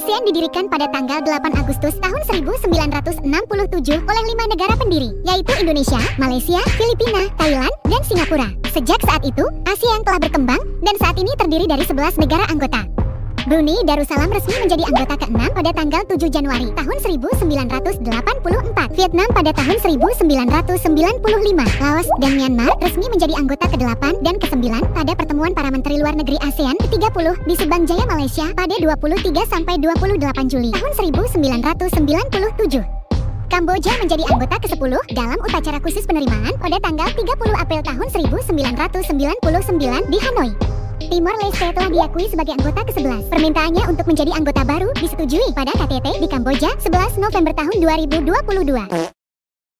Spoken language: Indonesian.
ASEAN didirikan pada tanggal 8 Agustus tahun 1967 oleh 5 negara pendiri, yaitu Indonesia, Malaysia, Filipina, Thailand, dan Singapura. Sejak saat itu, ASEAN telah berkembang dan saat ini terdiri dari 11 negara anggota. Brunei Darussalam resmi menjadi anggota ke-6 pada tanggal 7 Januari tahun 1984, Vietnam pada tahun 1995, Laos dan Myanmar resmi menjadi anggota ke-8 dan ke-9 pada pertemuan para menteri luar negeri ASEAN ke-30 di Subang Jaya, Malaysia pada 23-28 Juli tahun 1997. Kamboja menjadi anggota ke-10 dalam upacara khusus penerimaan pada tanggal 30 April tahun 1999 di Hanoi. Timor Leste telah diakui sebagai anggota ke-11. Permintaannya untuk menjadi anggota baru disetujui pada KTT di Kamboja 11 November tahun 2022.